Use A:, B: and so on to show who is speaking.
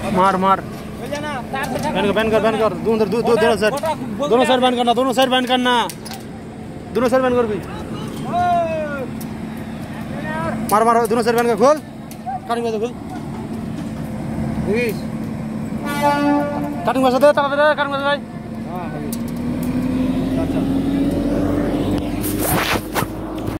A: मार मार बैन कर दोनों साइड बैन करना दोनों साइड बैन कर भी मार दोनों साइड बैन कर खोल कटिंग खोल कटिंग दे कटिंग भाई।